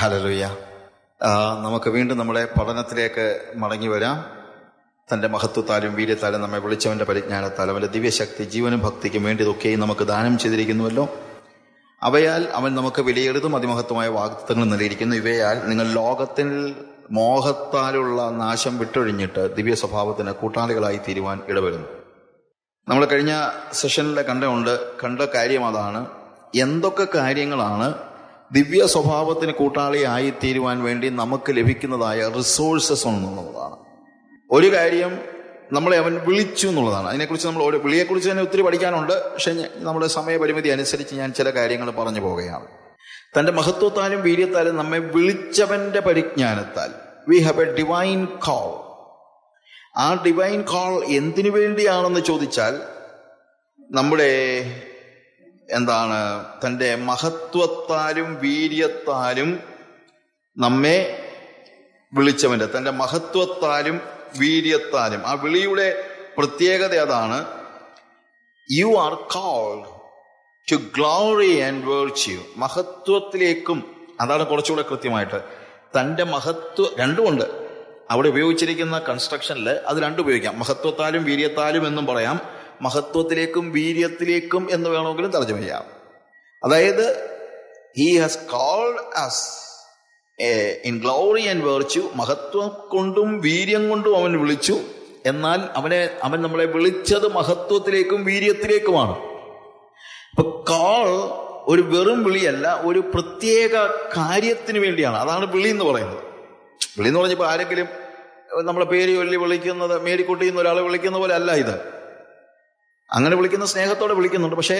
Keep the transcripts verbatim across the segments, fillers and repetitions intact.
Hallelujah. നമുക്ക് വീണ്ടും നമ്മുടെ പഠനത്തിലേക്ക് മടങ്ങി വരാം. തൻ്റെ മഹത്വത്താലും വീര്യത്താലും നമ്മെ വിളിച്ചവൻ്റെ പരിജ്ഞാനത്താലും അവൻ്റെ ദിവ്യശക്തി ജീവനും ഭക്തിക്കും വേണ്ടിയതൊക്കെയും നമുക്ക് ദാനം ചെയ്തിരിക്കുന്നുവല്ലോ. അവയാൽ അവൻ നമുക്ക് വിലയെഴുതും അതിമഹത്വമായ വാഗ്ദത്തങ്ങൾ നൽകിയിരിക്കുന്നു. ഇവയാൽ നിങ്ങൾ ലോകത്തിൽ മോഹത്താലുള്ള നാശം വിട്ടൊഴിഞ്ഞിട്ട് ദിവ്യ സ്വഭാവത്തിന് കൂട്ടാളികളായി തീരുവാൻ ഇടവരുന്നു. നമ്മൾ കഴിഞ്ഞ സെഷനിൽ കണ്ടുകൊണ്ട് കണ്ട കാര്യം അതാണ്. എന്തൊക്കെ കാര്യങ്ങളാണ് ദിവ്യ സ്വഭാവത്തിന് കൂട്ടാളിയായി തീരുവാൻ വേണ്ടി നമുക്ക് ലഭിക്കുന്നതായ റിസോഴ്സസ് എന്നുള്ളതാണ്. ഒരു കാര്യം നമ്മളെ അവൻ വിളിച്ചു എന്നുള്ളതാണ്. അതിനെക്കുറിച്ച് നമ്മൾ ഒരു വിളിയെക്കുറിച്ച് തന്നെ ഒത്തിരി പഠിക്കാനുണ്ട്. പക്ഷെ നമ്മുടെ സമയപരിമിതി അനുസരിച്ച് ഞാൻ ചില കാര്യങ്ങൾ പറഞ്ഞു പോവുകയാണ്. തൻ്റെ മഹത്വത്താലും വീര്യത്താലും നമ്മെ വിളിച്ചവന്റെ പരിജ്ഞാനത്താൽ we have a divine call. ആ ഡിവൈൻ കോൾ എന്തിനു വേണ്ടിയാണെന്ന് ചോദിച്ചാൽ നമ്മുടെ എന്താണ് തൻ്റെ മഹത്വത്താലും വീര്യത്താലും നമ്മെ വിളിച്ചവന്റെ തൻ്റെ മഹത്വത്താലും വീര്യത്താലും. ആ വിളിയുടെ പ്രത്യേകത അതാണ്. You are called to glory and virtue. മഹത്വത്തിലേക്കും, അതാണ് കുറച്ചുകൂടെ കൃത്യമായിട്ട്. തൻ്റെ മഹത്വ രണ്ടുമുണ്ട് അവിടെ ഉപയോഗിച്ചിരിക്കുന്ന കൺസ്ട്രക്ഷനിൽ. അത് രണ്ടും ഉപയോഗിക്കാം. മഹത്വത്താലും വീര്യത്താലും എന്നും പറയാം, മഹത്വത്തിലേക്കും വീര്യത്തിലേക്കും എന്ന് വേണമെങ്കിലും തർജ്ജമ ചെയ്യാം. അതായത് he has called us in glory and virtue. മഹത്വം കൊണ്ടും വീര്യം കൊണ്ടും അവൻ വിളിച്ചു. എന്നാൽ അവനെ അവൻ നമ്മളെ വിളിച്ചത് മഹത്വത്തിലേക്കും വീര്യത്തിലേക്കുമാണ്. ഇപ്പൊ കോൾ ഒരു വെറും വിളിയല്ല, ഒരു പ്രത്യേക കാര്യത്തിന് വേണ്ടിയാണ്. അതാണ് വിളി എന്ന് പറയുന്നത്. വിളി എന്ന് പറഞ്ഞപ്പോൾ ആരെങ്കിലും നമ്മളെ പേര് ചൊല്ലി വിളിക്കുന്നത്, മേരിക്കുട്ടി എന്ന് ഒരാളെ വിളിക്കുന്ന പോലെ അല്ല ഇത്. അങ്ങനെ വിളിക്കുന്ന സ്നേഹത്തോടെ വിളിക്കുന്നുണ്ട്. പക്ഷെ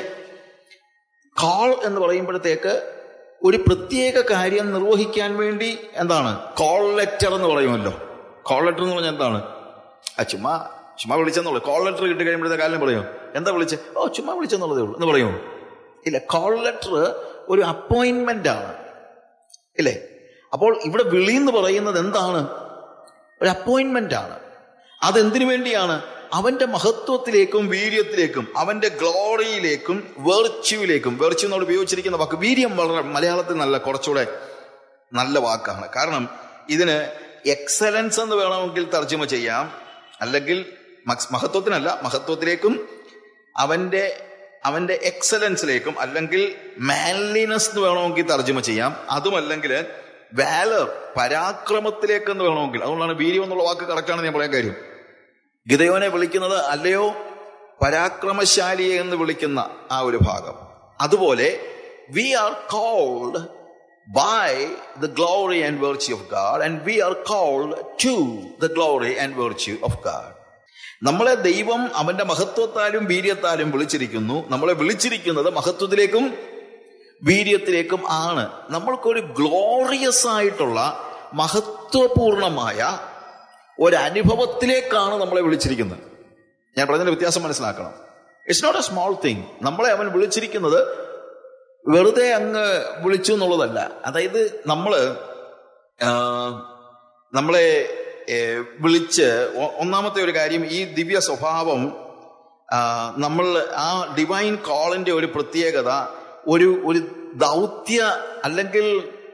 കോൾ എന്ന് പറയുമ്പോഴത്തേക്ക് ഒരു പ്രത്യേക കാര്യം നിർവഹിക്കാൻ വേണ്ടി എന്താണ് കോൾ ലെറ്റർ എന്ന് പറയുമല്ലോ. കോൾ ലെറ്റർ എന്ന് പറഞ്ഞാൽ എന്താണ്? ആ ചുമ്മാ ചുമ്മാ വിളിച്ചെന്നുള്ളൂ. കോൾ ലെറ്റർ കിട്ടി കഴിയുമ്പോഴത്തെ കാര്യം പറയുമോ? എന്താ വിളിച്ച്? ഓ ചുമ്മാ വിളിച്ചെന്നുള്ളതേ ഉള്ളൂ എന്ന് പറയുമോ? ഇല്ല. കോൾ ലെറ്റർ ഒരു അപ്പോയിന്റ്മെന്റ് ആണ്, ഇല്ലേ? അപ്പോൾ ഇവിടെ വിളി എന്ന് പറയുന്നത് എന്താണ്? ഒരു അപ്പോയിന്റ്മെന്റ് ആണ്. അതെന്തിനു വേണ്ടിയാണ്? അവന്റെ മഹത്വത്തിലേക്കും വീര്യത്തിലേക്കും, അവന്റെ ഗ്ലോറിയിലേക്കും വെർച്യുവിലേക്കും. വെർച്യു എന്നോട് ഉപയോഗിച്ചിരിക്കുന്ന വാക്ക് വീര്യം വളരെ മലയാളത്തിൽ നല്ല കുറച്ചുകൂടെ നല്ല വാക്കാണ്. കാരണം ഇതിന് എക്സലൻസ് എന്ന് വേണമെങ്കിൽ തർജ്ജമ ചെയ്യാം, അല്ലെങ്കിൽ മഹത്വത്തിനല്ല, മഹത്വത്തിലേക്കും അവന്റെ അവന്റെ എക്സലൻസിലേക്കും, അല്ലെങ്കിൽ മാൻലിനെസ് എന്ന് വേണമെങ്കിൽ തർജ്ജമ ചെയ്യാം. അതുമല്ലെങ്കിൽ വാലർ, പരാക്രമത്തിലേക്ക് എന്ന് വേണമെങ്കിൽ. അതുകൊണ്ടാണ് വീര്യം എന്നുള്ള വാക്ക് കറക്റ്റാണെന്ന് ഞാൻ പറയാൻ കാര്യം. ഗിദെയോനെ വിളിക്കുന്നത് അല്ലയോ പരാക്രമശാലിയെ എന്ന് വിളിക്കുന്ന ആ ഒരു ഭാഗം. അതുപോലെ we are called by the glory and virtue of God and we are called to the glory and virtue of God. നമ്മളെ ദൈവം അവന്റെ മഹത്വത്താലും വീര്യത്താലും വിളിച്ചിരിക്കുന്നു. നമ്മളെ വിളിച്ചിരിക്കുന്നത് മഹത്വത്തിലേക്കും വീര്യത്തിലേക്കും ആണ്. നമ്മൾക്കൊരു ഗ്ലോറിയസ് ആയിട്ടുള്ള മഹത്വപൂർണമായ ഒരനുഭവത്തിലേക്കാണ് നമ്മളെ വിളിച്ചിരിക്കുന്നത്. ഞാൻ പറഞ്ഞതിന്റെ വ്യത്യാസം മനസ്സിലാക്കണം. It's not a small thing. നമ്മളെ അവൻ വിളിച്ചിരിക്കുന്നത് വെറുതെ അങ്ങ് വിളിച്ചു എന്നുള്ളതല്ല. അതായത് നമ്മള് നമ്മളെ വിളിച്ച് ഒന്നാമത്തെ ഒരു കാര്യം, ഈ ദിവ്യ സ്വഭാവം, നമ്മൾ ആ ഡിവൈൻ കോളിന്റെ ഒരു പ്രത്യേകത ഒരു ഒരു ദൗത്യ അല്ലെങ്കിൽ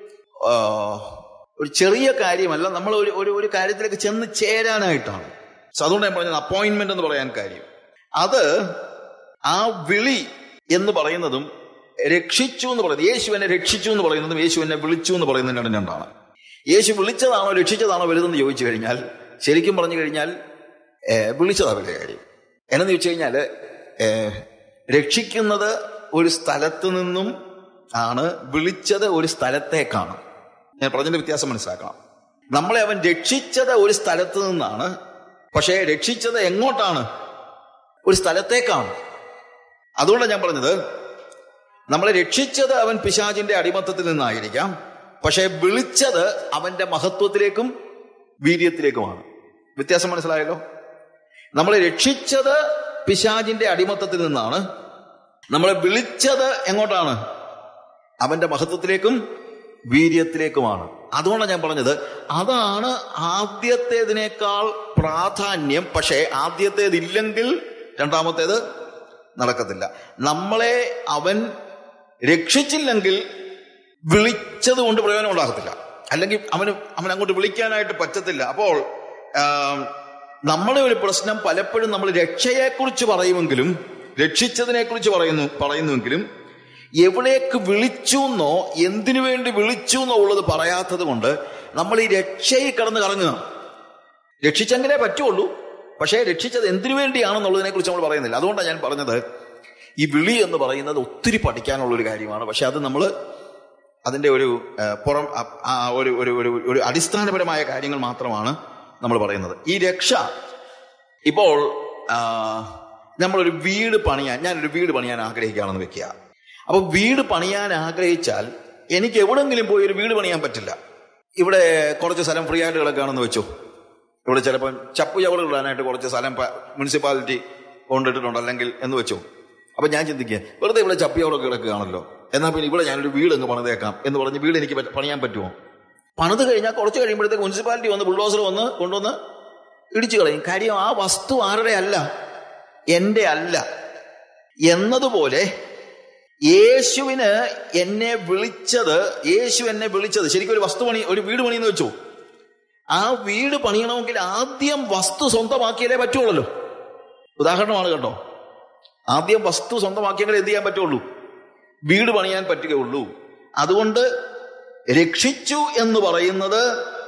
ഒരു ചെറിയ കാര്യമല്ല. നമ്മൾ ഒരു ഒരു ഒരു കാര്യത്തിലേക്ക് ചെന്ന് ചേരാനായിട്ടാണ്. സോ അതുകൊണ്ട് ഞാൻ പറഞ്ഞത് അപ്പോയിന്റ്മെന്റ് എന്ന് പറയാൻ കാര്യം. അത് ആ വിളി എന്ന് പറയുന്നതും രക്ഷിച്ചു എന്ന് പറയുന്നത്, യേശു എന്നെ രക്ഷിച്ചു എന്ന് പറയുന്നതും യേശു എന്നെ വിളിച്ചു എന്ന് പറയുന്നതിന് രണ്ടാണ്. യേശു വിളിച്ചതാണോ രക്ഷിച്ചതാണോ വലുതെന്ന് ചോദിച്ചു കഴിഞ്ഞാൽ, ശരിക്കും പറഞ്ഞു കഴിഞ്ഞാൽ വിളിച്ചതാ വലിയ കാര്യം. എന്നു ചോദിച്ചു കഴിഞ്ഞാൽ രക്ഷിക്കുന്നത് ഒരു സ്ഥലത്ത് നിന്നും ആണ്, വിളിച്ചത് ഒരു സ്ഥലത്തേക്കാണ്. ഞാൻ പറഞ്ഞതിന്റെ വ്യത്യാസം മനസ്സിലാക്കണം. നമ്മളെ അവൻ രക്ഷിച്ചത് ഒരു സ്ഥലത്ത് നിന്നാണ്, പക്ഷേ രക്ഷിച്ചത് എങ്ങോട്ടാണ്? ഒരു സ്ഥലത്തേക്കാണ്. അതുകൊണ്ടാണ് ഞാൻ പറഞ്ഞത്, നമ്മളെ രക്ഷിച്ചത് അവൻ പിശാചിന്റെ അടിമത്തത്തിൽ നിന്നായിരിക്കാം, പക്ഷെ വിളിച്ചത് അവന്റെ മഹത്വത്തിലേക്കും വീര്യത്തിലേക്കുമാണ്. വ്യത്യാസം മനസ്സിലായല്ലോ? നമ്മളെ രക്ഷിച്ചത് പിശാചിന്റെ അടിമത്തത്തിൽ നിന്നാണ്, നമ്മളെ വിളിച്ചത് എങ്ങോട്ടാണ്? അവന്റെ മഹത്വത്തിലേക്കും വീര്യത്തിലേക്കുമാണ്. അതുകൊണ്ടാണ് ഞാൻ പറഞ്ഞത്, അതാണ് ആദ്യത്തേതിനേക്കാൾ പ്രാധാന്യം. പക്ഷേ ആദ്യത്തേതില്ലെങ്കിൽ രണ്ടാമത്തേത് നടക്കത്തില്ല. നമ്മളെ അവൻ രക്ഷിച്ചില്ലെങ്കിൽ വിളിച്ചത് കൊണ്ട് പ്രയോജനം ഉണ്ടാകത്തില്ല, അല്ലെങ്കിൽ അവന് അവൻ അങ്ങോട്ട് വിളിക്കാനായിട്ട് പറ്റത്തില്ല. അപ്പോൾ നമ്മുടെ ഒരു പ്രശ്നം പലപ്പോഴും നമ്മൾ രക്ഷയെക്കുറിച്ച് പറയുമെങ്കിലും, രക്ഷിച്ചതിനെ കുറിച്ച് പറയുന്നു പറയുന്നുവെങ്കിലും എവിടേക്ക് വിളിച്ചു എന്നോ എന്തിനു വേണ്ടി വിളിച്ചു എന്നോ ഉള്ളത് പറയാത്തത് കൊണ്ട് നമ്മൾ ഈ രക്ഷയിൽ കിടന്ന് കറങ്ങുക. രക്ഷിച്ചെങ്കിലേ പറ്റുള്ളൂ, പക്ഷേ രക്ഷിച്ചത് എന്തിനു വേണ്ടിയാണെന്നുള്ളതിനെ കുറിച്ച് നമ്മൾ പറയുന്നില്ല. അതുകൊണ്ടാണ് ഞാൻ പറഞ്ഞത്, ഈ വിളി എന്ന് പറയുന്നത് ഒത്തിരി പഠിക്കാനുള്ളൊരു കാര്യമാണ്. പക്ഷെ അത് നമ്മൾ അതിൻ്റെ ഒരു പുറം ഒരു ഒരു ഒരു അടിസ്ഥാനപരമായ കാര്യങ്ങൾ മാത്രമാണ് നമ്മൾ പറയുന്നത്. ഈ രക്ഷ, ഇപ്പോൾ നമ്മളൊരു വീട് പണിയാൻ, ഞാനൊരു വീട് പണിയാൻ ആഗ്രഹിക്കുകയാണെന്ന് വെക്കുക. അപ്പോൾ വീട് പണിയാൻ ആഗ്രഹിച്ചാൽ എനിക്ക് എവിടെങ്കിലും പോയി ഒരു വീട് പണിയാൻ പറ്റില്ല. ഇവിടെ കുറച്ച് സ്ഥലം ഫ്രീ ആയിട്ട് കിടക്കുകയാണെന്ന് വെച്ചു. ഇവിടെ ചിലപ്പോൾ ചപ്പു ചവറുകൾ ഇടാനായിട്ട് കുറച്ച് സ്ഥലം മുനിസിപ്പാലിറ്റി കൊണ്ടിട്ടിട്ടുണ്ട് അല്ലെങ്കിൽ എന്ന് വെച്ചു. അപ്പം ഞാൻ ചിന്തിക്കുക, വെറുതെ ഇവിടെ ചപ്പു ചവറൊക്കെ കിടക്കുകയാണല്ലോ, എന്നാൽ പിന്നെ ഇവിടെ ഞാനൊരു വീട് അങ്ങ് പണിതേക്കാം എന്ന് പറഞ്ഞ് വീട് എനിക്ക് പണിയാൻ പറ്റുമോ? പണിത് കഴിഞ്ഞാൽ കുറച്ച് കഴിയുമ്പോഴത്തേക്ക് മുനിസിപ്പാലിറ്റി വന്ന് ബുൾഡോസർ വന്ന് കൊണ്ടുവന്ന് ഇടിച്ചു കളയും. കാര്യം ആ വസ്തു ആരുടെ അല്ല, എൻ്റെ അല്ല. എന്നതുപോലെ യേശുവിന് എന്നെ വിളിച്ചത്, യേശു എന്നെ വിളിച്ചത് ശരിക്കും ഒരു വസ്തു പണി, ഒരു വീട് പണിയെന്ന് വെച്ചു. ആ വീട് പണിയണമെങ്കിൽ ആദ്യം വസ്തു സ്വന്തമാക്കിയാലേ പറ്റുള്ളൂ. ഉദാഹരണമാണ് കേട്ടോ, ആദ്യം വസ്തു സ്വന്തമാക്കിയെങ്കിൽ എന്ത് ചെയ്യാൻ പറ്റുള്ളൂ? വീട് പണിയാൻ പറ്റുകയുള്ളൂ. അതുകൊണ്ട് രക്ഷിച്ചു എന്ന് പറയുന്നത്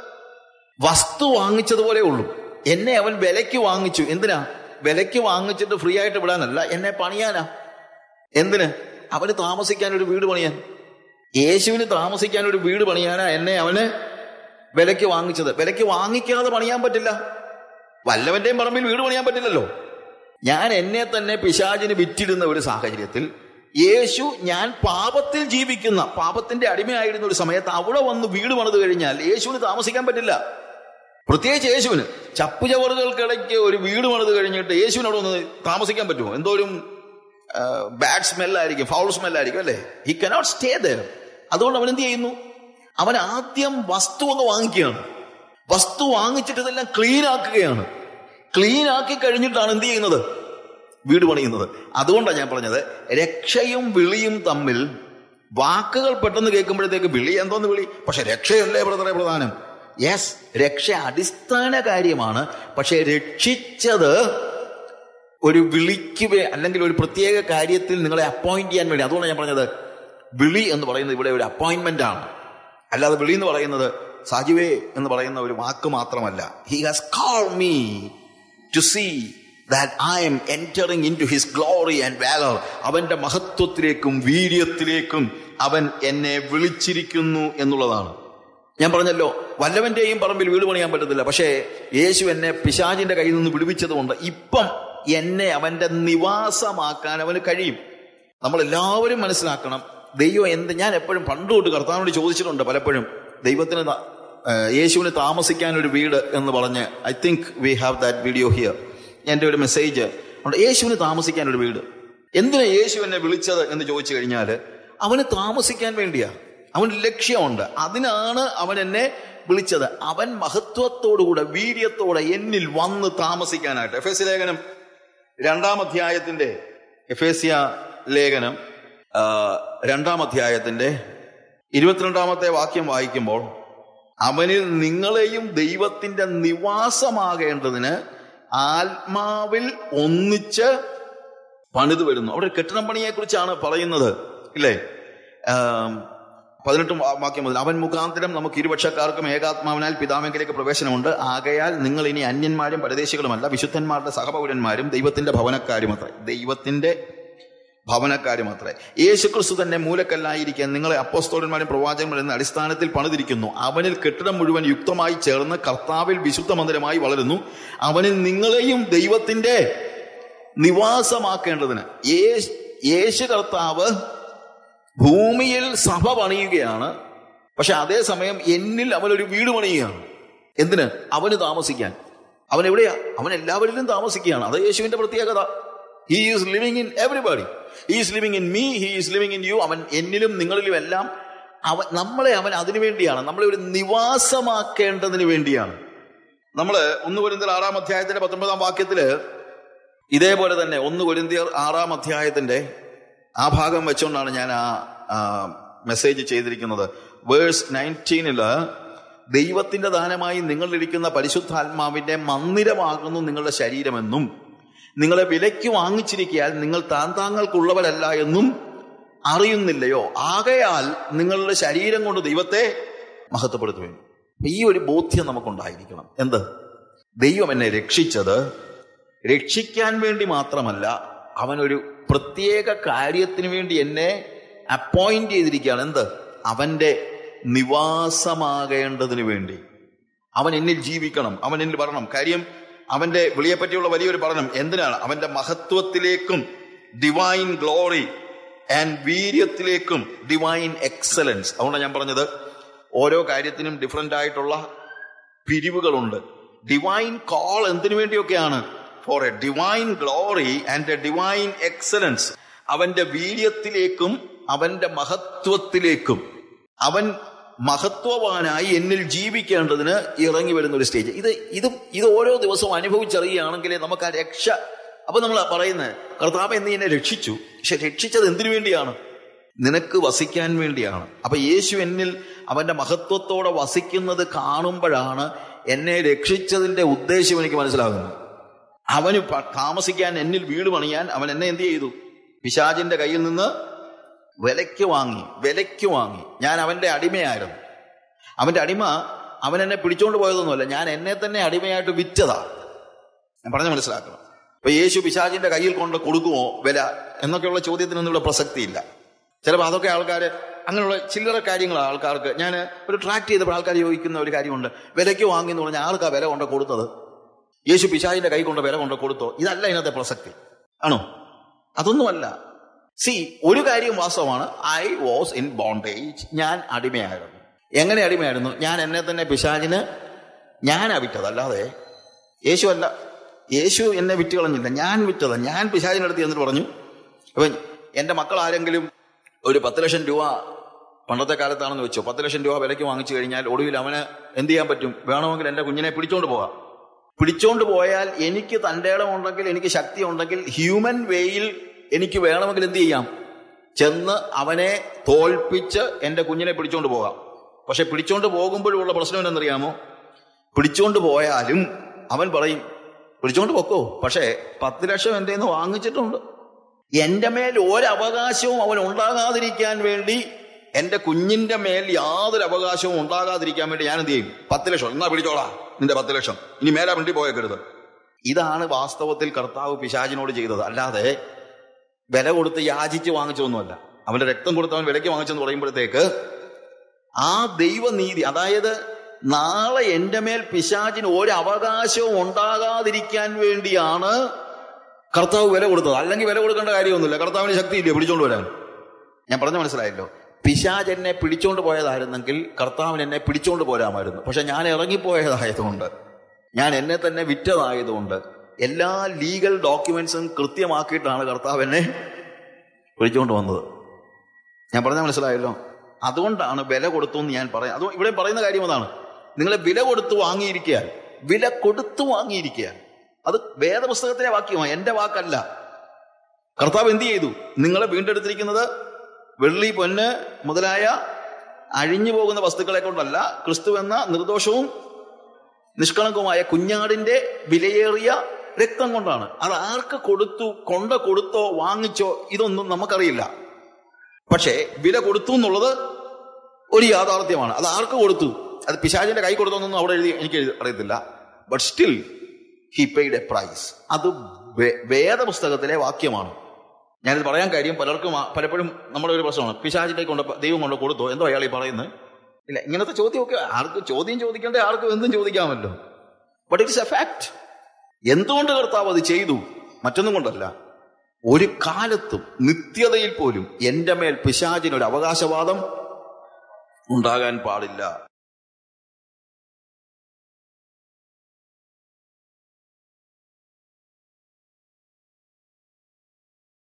വസ്തു വാങ്ങിച്ചതുപോലെ ഉള്ളൂ. എന്നെ അവൻ വിലയ്ക്ക് വാങ്ങിച്ചു. എന്തിനാ? വിലയ്ക്ക് വാങ്ങിച്ചിട്ട് ഫ്രീ ആയിട്ട് വിടാനല്ല, എന്നെ പണിയാനാ. എന്തിന്? അവന് താമസിക്കാൻ ഒരു വീട് പണിയാൻ. യേശുവിന് താമസിക്കാൻ ഒരു വീട് പണിയാനാ എന്നെ അവന് വിലയ്ക്ക് വാങ്ങിച്ചത്. വിലയ്ക്ക് വാങ്ങിക്കാതെ പണിയാൻ പറ്റില്ല. വല്ലവന്റെയും പറമ്പിൽ വീട് പണിയാൻ പറ്റില്ലല്ലോ. ഞാൻ എന്നെ തന്നെ പിശാചിന് വിറ്റിരുന്ന ഒരു സാഹചര്യത്തിൽ യേശു, ഞാൻ പാപത്തിൽ ജീവിക്കുന്ന, പാപത്തിന്റെ അടിമയായിരുന്ന ഒരു സമയത്ത് അവിടെ വന്ന് വീട് പണിത് കഴിഞ്ഞാൽ യേശുവിന് താമസിക്കാൻ പറ്റില്ല. പ്രത്യേകിച്ച് യേശുവിന് ചപ്പുചവറുകൾക്കിടയ്ക്ക് ഒരു വീട് പണിത് കഴിഞ്ഞിട്ട് യേശുവിന് അവിടെ വന്ന് താമസിക്കാൻ പറ്റുമോ? എന്തോരും ബാഡ് സ്മെല്ലായിരിക്കും, ഫൗൾ സ്മെല്ലായിരിക്കും അല്ലേ. He cannot stay there. അതുകൊണ്ട് അവൻ എന്ത് ചെയ്യുന്നു? അവൻ ആദ്യം വസ്തു അങ്ങ് വാങ്ങിക്കുകയാണ്. വസ്തു വാങ്ങിച്ചിട്ട് ഇതെല്ലാം ക്ലീൻ ആക്കുകയാണ്. ക്ലീൻ ആക്കി കഴിഞ്ഞിട്ടാണ് എന്ത് ചെയ്യുന്നത്? വീട് പണിയുന്നത്. അതുകൊണ്ടാണ് ഞാൻ പറഞ്ഞത്, രക്ഷയും വിളിയും തമ്മിൽ വാക്കുകൾ പെട്ടെന്ന് കേൾക്കുമ്പോഴത്തേക്ക് വിളി എന്തോന്ന് വിളി, പക്ഷെ രക്ഷയല്ലേ ബ്രദറെ പ്രധാനം. യെസ്, രക്ഷ അടിസ്ഥാന കാര്യമാണ്. പക്ഷെ രക്ഷിച്ചത് ഒരു വിളിക്ക് അല്ലെങ്കിൽ ഒരു പ്രത്യേക കാര്യത്തിൽ നിങ്ങളെ അപ്പോയിന്റ് ചെയ്യാൻ വേണ്ടി. അതുകൊണ്ടാണ് ഞാൻ പറഞ്ഞത്, വിളി എന്ന് പറയുന്നത് ഇവിടെ ഒരു അപ്പോയിന്റ്മെന്റ് ആണ്. അല്ലാതെ വിളി എന്ന് പറയുന്നത് സാജുവേ എന്ന് പറയുന്ന ഒരു വാക്ക് മാത്രമല്ല. He has called me to see that I am entering in to his glory and valour. അവന്റെ മഹത്വത്തിലേക്കും വീര്യത്തിലേക്കും അവൻ എന്നെ വിളിച്ചിരിക്കുന്നു എന്നുള്ളതാണ്. ഞാൻ പറഞ്ഞല്ലോ, വല്ലവന്റെയും പറമ്പിൽ വീട് പണിയാൻ പറ്റത്തില്ല. പക്ഷേ യേശു എന്നെ പിശാചിന്റെ കയ്യിൽ നിന്ന് വിടുവിച്ചത് കൊണ്ട് ഇപ്പം എന്നെ അവന്റെ നിവാസമാക്കാൻ അവന് കഴിയും. നമ്മളെല്ലാവരും മനസ്സിലാക്കണം, ദൈവം എന്ത്, ഞാൻ എപ്പോഴും പണ്ട് തൊട്ട് കർത്താവിനോട് ചോദിച്ചിട്ടുണ്ട് പലപ്പോഴും, ദൈവത്തിന് യേശുവിന് താമസിക്കാൻ ഒരു വീട് എന്ന് പറഞ്ഞ്. I think we have that video here. എൻ്റെ ഒരു മെസ്സേജ് ഉണ്ട്, യേശുവിന് താമസിക്കാൻ ഒരു വീട്. എന്തിനാ യേശു എന്നെ വിളിച്ചത് എന്ന് ചോദിച്ചു കഴിഞ്ഞാൽ അവന് താമസിക്കാൻ വേണ്ടിയാ. അവന് ലക്ഷ്യമുണ്ട്, അതിനാണ് അവൻ എന്നെ വിളിച്ചത്. അവൻ മഹത്വത്തോടുകൂടെ വീര്യത്തോടെ എന്നിൽ വന്ന് താമസിക്കാനായിട്ട്. എഫേസ്യ ലേഖനം രണ്ടാം അധ്യായത്തിന്റെ എഫേസ്യ ലേഖനം രണ്ടാം അധ്യായത്തിന്റെ ഇരുപത്തിരണ്ടാമത്തെ വാക്യം വായിക്കുമ്പോൾ, അവനിൽ നിങ്ങളെയും ദൈവത്തിന്റെ നിവാസമാകേണ്ടതിന് ആത്മാവിൽ ഒന്നിച്ച് പണിത് വരുന്നു. അവിടെ കെട്ടിടം പണിയെ കുറിച്ചാണ് പറയുന്നത്, ഇല്ലേ? പതിനെട്ടും വാക്യം മുതൽ, അവൻ മുഖാന്തരം നമുക്ക് ഇരുപക്ഷക്കാർക്കും ഏകാത്മാവിനാൽ പിതാവിലേക്ക് പ്രവേശനമുണ്ട്. ആകയാൽ നിങ്ങൾ ഇനി അന്യന്മാരും പരദേശികളുമല്ല, വിശുദ്ധന്മാരുടെ സഹപൗരന്മാരും ദൈവത്തിന്റെ ഭവനക്കാരുമത്രേ. ദൈവത്തിന്റെ ഭവനക്കാരുമത്രേ. യേശുക്രിസ്തു തന്നെ മൂലക്കല്ലായിരിക്കാൻ നിങ്ങളെ അപ്പോസ്തലന്മാരും പ്രവാചകന്മാരും എന്ന അടിസ്ഥാനത്തിൽ പണിതിരിക്കുന്നു. അവനിൽ കെട്ടിടം മുഴുവൻ യുക്തമായി ചേർന്ന് കർത്താവിൽ വിശുദ്ധ മന്ദിരമായി വളരുന്നു. അവനിൽ നിങ്ങളെയും ദൈവത്തിന്റെ നിവാസമാക്കേണ്ടതിന്. യേശു കർത്താവ് ഭൂമിയിൽ സഭ പണിയുകയാണ്, പക്ഷെ അതേസമയം എന്നിൽ അവനൊരു വീട് പണിയുകയാണ്. എന്തിന്? അവന് താമസിക്കാൻ. അവൻ എവിടെയാ? അവൻ എല്ലാവരിലും താമസിക്കുകയാണ്. അത് യേശുവിന്റെ പ്രത്യേകത. He is living in everybody. He is living in me. He is living in you. അവൻ എന്നിലും നിങ്ങളിലും എല്ലാം. അവൻ നമ്മളെ അവൻ അതിനു വേണ്ടിയാണ്, നമ്മളെ ഒരു നിവാസമാക്കേണ്ടതിന് വേണ്ടിയാണ്. നമ്മള് ഒന്ന് കൊരിന്ത്യർ ആറാം അധ്യായത്തിന്റെ പത്തൊമ്പതാം വാക്യത്തില് ഇതേപോലെ തന്നെ ഒന്ന് കൊരിന്ത്യർ ആറാം അധ്യായത്തിന്റെ ആ ഭാഗം വെച്ചുകൊണ്ടാണ് ഞാൻ ആ മെസ്സേജ് ചെയ്തിരിക്കുന്നത്. വേഴ്സ് നയൻറ്റീനില് ദൈവത്തിന്റെ ദാനമായി നിങ്ങളിലിരിക്കുന്ന പരിശുദ്ധാത്മാവിന്റെ മന്ദിരമാകുന്നു നിങ്ങളുടെ ശരീരമെന്നും നിങ്ങളെ വിലയ്ക്ക് വാങ്ങിച്ചിരിക്കയാൽ നിങ്ങൾ താൻ താങ്കൾക്കുള്ളവരല്ല എന്നും അറിയുന്നില്ലയോ? ആകയാൽ നിങ്ങളുടെ ശരീരം കൊണ്ട് ദൈവത്തെ മഹത്വപ്പെടുത്തുവേൻ. ഈ ഒരു ബോധ്യം നമുക്കുണ്ടായിരിക്കണം. എന്ത്? ദൈവം എന്നെ രക്ഷിച്ചത് രക്ഷിക്കാൻ വേണ്ടി മാത്രമല്ല, അവനൊരു പ്രത്യേക കാര്യത്തിന് വേണ്ടി എന്നെ അപ്പോയിന്റ് ചെയ്തിരിക്കുകയാണ്. എന്ത്? അവന്റെ നിവാസമാകേണ്ടതിന് വേണ്ടി. അവൻ എന്നിൽ ജീവിക്കണം, അവൻ എന്നിൽ വരണം. കാര്യം അവന്റെ വിളിയെപ്പറ്റിയുള്ള വലിയൊരു പഠനം എന്തിനാണ്? അവന്റെ മഹത്വത്തിലേക്കും ഡിവൈൻ ഗ്ലോറി ആൻഡ് വീര്യത്തിലേക്കും ഡിവൈൻ എക്സലൻസ്. അതുകൊണ്ടാണ് ഞാൻ പറഞ്ഞത് ഓരോ കാര്യത്തിനും ഡിഫറൻ്റ് ആയിട്ടുള്ള പിരിവുകളുണ്ട്. ഡിവൈൻ കോൾ എന്തിനു വേണ്ടിയൊക്കെയാണ്? For a divine glory and a divine excellence. അവന്റെ വീര്യത്തിലേക്കും അവന്റെ മഹത്വത്തിലേക്കും. അവൻ മഹത്വവാനായി എന്നിൽ ജീവിക്കേണ്ടതിന് ഇറങ്ങി വരുന്ന ഒരു സ്റ്റേജ്. ഇത് ഇതും ഇത് ഓരോ ദിവസവും അനുഭവിച്ചറിയുകയാണെങ്കിലേ നമുക്ക് ആ രക്ഷ. അപ്പൊ നമ്മൾ പറയുന്നത്, കർത്താവ് എന്ന് എന്നെ രക്ഷിച്ചു. പക്ഷെ രക്ഷിച്ചത് എന്തിനു വേണ്ടിയാണ്? നിനക്ക് വസിക്കാൻ വേണ്ടിയാണ്. അപ്പൊ യേശു എന്നിൽ അവന്റെ മഹത്വത്തോടെ വസിക്കുന്നത് കാണുമ്പോഴാണ് എന്നെ രക്ഷിച്ചതിന്റെ ഉദ്ദേശം എനിക്ക് മനസ്സിലാകുന്നത്. അവന് താമസിക്കാൻ, എന്നിൽ വീട് പണിയാൻ അവൻ എന്നെ എന്ത് ചെയ്തു? പിശാചിന്റെ കയ്യിൽ നിന്ന് വിലയ്ക്ക് വാങ്ങി വിലയ്ക്ക് വാങ്ങി ഞാൻ അവന്റെ അടിമയായിരുന്നു. അവന്റെ അടിമ അവൻ എന്നെ പിടിച്ചോണ്ട് പോയതൊന്നുമല്ല, ഞാൻ എന്നെ തന്നെ അടിമയായിട്ട് വിറ്റതാ. ഞാൻ പറഞ്ഞ മനസ്സിലാക്കണം. അപ്പൊ യേശു പിശാചിന്റെ കയ്യിൽ കൊണ്ട് കൊടുക്കുമോ വില എന്നൊക്കെയുള്ള ചോദ്യത്തിനൊന്നും ഇവിടെ പ്രസക്തിയില്ല. ചിലപ്പോൾ അതൊക്കെ ആൾക്കാർ അങ്ങനെയുള്ള ചില്ലറ കാര്യങ്ങളാണ് ആൾക്കാർക്ക്. ഞാൻ ഒരു ട്രാക്ട് ചെയ്തപ്പോൾ ആൾക്കാർ ചോദിക്കുന്ന ഒരു കാര്യമുണ്ട്, വിലയ്ക്ക് വാങ്ങി എന്ന് പറഞ്ഞാൽ ആർക്കാ വില കൊണ്ട് കൊടുത്തത്? യേശു പിശാചിന്റെ കൈ കൊണ്ട് വില കൊണ്ട് കൊടുത്തോ? ഇതല്ല ഇതിനകത്തെ പ്രസക്തി. ആണോ? അതൊന്നുമല്ല. സി, ഒരു കാര്യം വാസ്തവമാണ്, ഐ വാസ് ഇൻ ബോണ്ടേജ്. ഞാൻ അടിമയായിരുന്നു. എങ്ങനെ അടിമയായിരുന്നു? ഞാൻ എന്നെ തന്നെ പിശാചിന് ഞാനാ വിറ്റത്, അല്ലാതെ യേശു അല്ല. യേശു എന്നെ വിറ്റ് കളഞ്ഞില്ല, ഞാൻ വിറ്റതാ. ഞാൻ പിശാചിനടുത്ത് എന്നിട്ട് പറഞ്ഞു, അപ്പൊ എന്റെ മക്കൾ ആരെങ്കിലും ഒരു പത്ത് ലക്ഷം രൂപ, പണ്ടത്തെ കാലത്താണെന്ന് വെച്ചോ, പത്ത് ലക്ഷം രൂപ വിലയ്ക്ക് വാങ്ങിച്ചു കഴിഞ്ഞാൽ ഒടുവിൽ അവന് എന്ത് ചെയ്യാൻ പറ്റും? വേണമെങ്കിൽ എന്റെ കുഞ്ഞിനെ പിടിച്ചോണ്ട് പോകാം. പിടിച്ചോണ്ട് പോയാൽ എനിക്ക് തൻ്റെ ഇടം ഉണ്ടെങ്കിൽ, എനിക്ക് ശക്തി ഉണ്ടെങ്കിൽ, ഹ്യൂമൻ വേയിൽ എനിക്ക് വേണമെങ്കിൽ എന്ത് ചെയ്യാം? ചെന്ന് അവനെ തോൽപ്പിച്ച് എന്റെ കുഞ്ഞിനെ പിടിച്ചോണ്ട് പോകാം. പക്ഷെ പിടിച്ചോണ്ട് പോകുമ്പോഴുള്ള പ്രശ്നം എന്തെന്നറിയാമോ? പിടിച്ചോണ്ട് പോയാലും അവൻ പറയും, പിടിച്ചോണ്ട് പൊക്കോ, പക്ഷേ പത്ത് ലക്ഷം എൻ്റെ നിന്ന് വാങ്ങിച്ചിട്ടുണ്ട്. എന്റെ മേൽ ഒരവകാശവും അവൻ ഉണ്ടാകാതിരിക്കാൻ വേണ്ടി, എന്റെ കുഞ്ഞിന്റെ മേൽ യാതൊരു അവകാശവും ഉണ്ടാകാതിരിക്കാൻ വേണ്ടി ഞാൻ എന്ത് ചെയ്യും? പത്ത് ലക്ഷം എന്നാ പിടിച്ചോളാ, നിന്റെ പത്ത് ലക്ഷം, ഇനി മേലാ വേണ്ടി പോയേക്കരുത്. ഇതാണ് വാസ്തവത്തിൽ കർത്താവ് പിശാചിനോട് ചെയ്തത്. അല്ലാതെ വില കൊടുത്ത് യാചിച്ച് വാങ്ങിച്ചൊന്നുമല്ല. അവന്റെ രക്തം കൊടുത്ത് അവൻ വിലയ്ക്ക് വാങ്ങിച്ചെന്ന് പറയുമ്പോഴത്തേക്ക് ആ ദൈവനീതി, അതായത് നാളെ എന്റെ മേൽ പിശാചിന് ഒരു അവകാശവും ഉണ്ടാകാതിരിക്കാൻ വേണ്ടിയാണ് കർത്താവ് വില കൊടുത്തത്. അല്ലെങ്കിൽ വില കൊടുക്കേണ്ട കാര്യമൊന്നുമില്ല, കർത്താവിന് ശക്തിയില്ലേ പിടിച്ചോണ്ട് വരാൻ. ഞാൻ പറഞ്ഞ മനസ്സിലായല്ലോ? പിശാച് എന്നെ പിടിച്ചോണ്ട് പോയതായിരുന്നെങ്കിൽ കർത്താവിന് എന്നെ പിടിച്ചോണ്ട് പോരാമായിരുന്നു. പക്ഷെ ഞാൻ ഇറങ്ങിപ്പോയതായതുകൊണ്ട്, ഞാൻ എന്നെ തന്നെ വിറ്റതായതുകൊണ്ട്, എല്ലാ ലീഗൽ ഡോക്യുമെന്റ്സും കൃത്യമാക്കിയിട്ടാണ് കർത്താവ് എന്നെ വിളിച്ചുകൊണ്ട് വന്നത്. ഞാൻ പറഞ്ഞാൽ മനസ്സിലായല്ലോ? അതുകൊണ്ടാണ് വില കൊടുത്തു എന്ന് ഞാൻ പറയാം. അത് ഇവിടെ പറയുന്ന കാര്യം അതാണ്. നിങ്ങളെ വില കൊടുത്തു വാങ്ങിയിരിക്കാൻ, വില കൊടുത്തു വാങ്ങിയിരിക്കാൻ. അത് വേദപുസ്തകത്തിലെ വാക്യമാണ്, എന്റെ വാക്കല്ല. കർത്താവ് എന്ത് ചെയ്തു? നിങ്ങളെ വീണ്ടെടുത്തിരിക്കുന്നത് വെള്ളി, പൊന്ന് മുതലായ അഴിഞ്ഞു പോകുന്ന വസ്തുക്കളെ കൊണ്ടല്ല, ക്രിസ്തു എന്ന നിർദോഷവും നിഷ്കളങ്കവുമായ കുഞ്ഞാടിന്റെ വിലയേറിയ രക്തം കൊണ്ടാണ്. അത് ആർക്ക് കൊടുത്തു, കൊണ്ട കൊടുത്തോ വാങ്ങിച്ചോ ഇതൊന്നും നമുക്കറിയില്ല. പക്ഷേ വില കൊടുത്തു എന്നുള്ളത് ഒരു യാഥാർത്ഥ്യമാണ്. അത് ആർക്ക് കൊടുത്തു? അത് പിശാചിന്റെ കൈ കൊടുത്തോന്നൊന്നും അവിടെ എഴുതി എനിക്ക് അറിയത്തില്ല. But still he paid a price. അത് വേദപുസ്തകത്തിലെ വാക്യമാണ്. ഞാനിത് പറയാൻ കാര്യം, പലർക്കും പലപ്പോഴും നമ്മുടെ ഒരു പ്രശ്നമാണ്, പിശാചിന്റെ കൊണ്ട് ദൈവം കൊണ്ട് കൊടുത്തോ, എന്തോ അയാൾ ഈ പറയുന്നത്. ഇല്ല, ഇങ്ങനത്തെ ചോദ്യമൊക്കെ ആർക്ക് ചോദ്യം ചോദിക്കണ്ടേ? ആർക്കും എന്തും ചോദിക്കാമല്ലോ. But it's a fact. എന്തുകൊണ്ട് കർത്താവ് അത് ചെയ്തു? മറ്റൊന്നും കൊണ്ടല്ല. ഒരു കാലത്തും നിത്യതയിൽ പോലും എന്റെ മേൽ പിശാചിനൊരു അവകാശവാദം ഉണ്ടാകാൻ പാടില്ല.